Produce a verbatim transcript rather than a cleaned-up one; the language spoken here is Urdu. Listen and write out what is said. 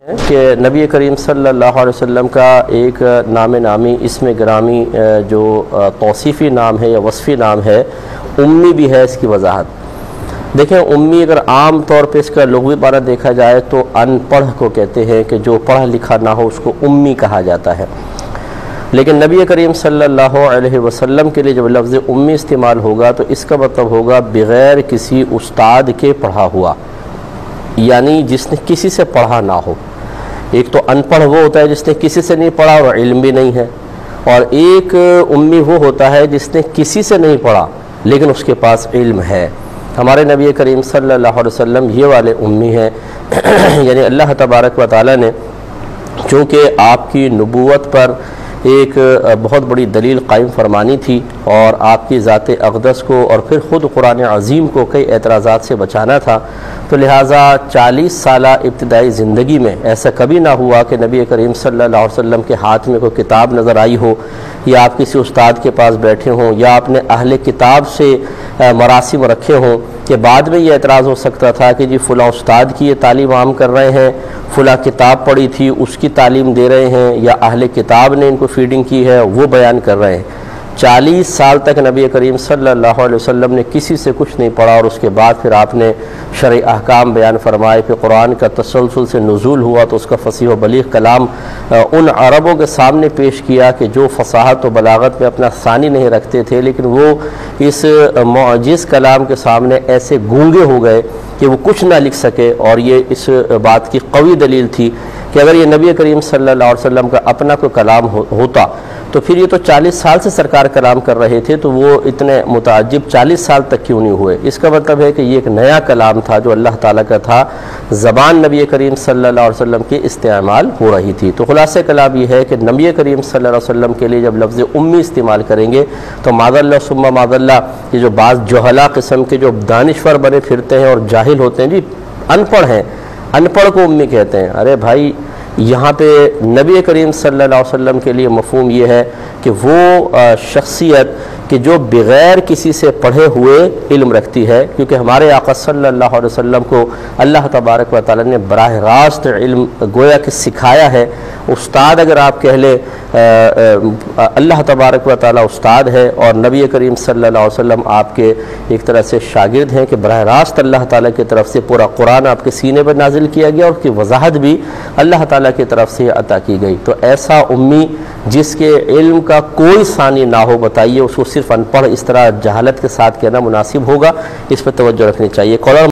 کہ نبی کریم صلی اللہ علیہ وسلم کا ایک نام نامی اسم گرامی جو توصیفی نام ہے یا وصفی نام ہے امی بھی ہے۔ اس کی وضاحت دیکھیں، امی اگر عام طور پہ اس کا لغوی معنی دیکھا جائے تو ان پڑھ کو کہتے ہیں کہ جو پڑھا لکھا نہ ہو اس کو امی کہا جاتا ہے، لیکن نبی کریم صلی اللہ علیہ وسلم کے لیے جب لفظ امی استعمال ہوگا تو اس کا مطلب ہوگا بغیر کسی استاد کے پڑھا ہوا، یعنی جس نے کسی سے پڑھا نہ ہو۔ ایک تو ان پڑھ وہ ہوتا ہے جس نے کسی سے نہیں پڑھا اور علم بھی نہیں ہے، اور ایک امی وہ ہوتا ہے جس نے کسی سے نہیں پڑھا لیکن اس کے پاس علم ہے۔ ہمارے نبی کریم صلی اللہ علیہ وسلم یہ والے امی ہیں، یعنی اللہ تبارک و تعالی نے چونکہ آپ کی نبوت پر ایک بہت بڑی دلیل قائم فرمانی تھی اور آپ کی ذات اقدس کو اور پھر خود قرآن عظیم کو کئی اعتراضات سے بچانا تھا، تو لہٰذا چالیس سالہ ابتدائی زندگی میں ایسا کبھی نہ ہوا کہ نبی کریم صلی اللہ علیہ وسلم کے ہاتھ میں کوئی کتاب نظر آئی ہو، یا آپ کسی استاد کے پاس بیٹھے ہوں، یا آپ نے اہل کتاب سے مراسم رکھے ہوں کہ بعد میں یہ اعتراض ہو سکتا تھا کہ جی فلاں استاد کی یہ تعلیم عام کر رہے ہیں، فلاں کتاب پڑھی تھی اس کی تعلیم دے رہے ہیں، یا اہل کتاب نے ان کو فیڈنگ کی ہے وہ بیان کر رہے ہیں۔ چالیس سال تک نبی کریم صلی اللہ علیہ وسلم نے کسی سے کچھ نہیں پڑھا، اور اس کے بعد پھر آپ نے شرعی احکام بیان فرمائے، پھر قرآن کا تسلسل سے نزول ہوا تو اس کا فصیح و بلیغ کلام ان عربوں کے سامنے پیش کیا کہ جو فصاحت و بلاغت میں اپنا ثانی نہیں رکھتے تھے، لیکن وہ اس معجز کلام کے سامنے ایسے گونگے ہو گئے کہ وہ کچھ نہ لکھ سکے۔ اور یہ اس بات کی قوی دلیل تھی کہ اگر یہ نبی کریم صلی اللہ علیہ وسلم کا اپنا کوئی کلام ہوتا تو پھر یہ تو چالیس سال سے سرکار کلام کر رہے تھے، تو وہ اتنے متعجب چالیس سال تک کیوں نہیں ہوئے؟ اس کا مطلب ہے کہ یہ ایک نیا کلام تھا جو اللہ تعالیٰ کا تھا، زبان نبی کریم صلی اللہ علیہ وسلم کی استعمال ہو رہی تھی۔ تو خلاصہ کلام یہ ہے کہ نبی کریم صلی اللہ علیہ وسلم کے لیے جب لفظ امی استعمال کریں گے تو معاذ اللہ ثم معاذ اللہ، یہ جو بعض جہلا قسم کے جو دانشور بنے پھرتے ہیں اور جاہل ہوتے ہیں، جی ان پڑھ ہیں، ان پڑھ کو امی کہتے ہیں۔ ارے بھائی، یہاں پہ نبی کریم صلی اللہ علیہ وسلم کے لیے مفہوم یہ ہے کہ وہ شخصیت کہ جو بغیر کسی سے پڑھے ہوئے علم رکھتی ہے، کیونکہ ہمارے آقا صلی اللہ علیہ وسلم کو اللہ تبارک و تعالی نے براہ راست علم گویا کہ سکھایا ہے۔ استاد اگر آپ کہہ لیں، اللہ تبارک و تعالی استاد ہے اور نبی کریم صلی اللہ علیہ وسلم آپ کے ایک طرح سے شاگرد ہیں کہ براہ راست اللہ تعالیٰ کی طرف سے پورا قرآن آپ کے سینے پر نازل کیا گیا اور اس کی وضاحت بھی اللہ تعالیٰ کی طرف سے عطا کی گئی۔ تو ایسا امی جس کے علم کا کوئی ثانی نہ ہو، بتائیے اس کو صرف ان پڑھ اس طرح جہالت کے ساتھ کہنا مناسب ہوگا؟ اس پہ توجہ رکھنی چاہیے۔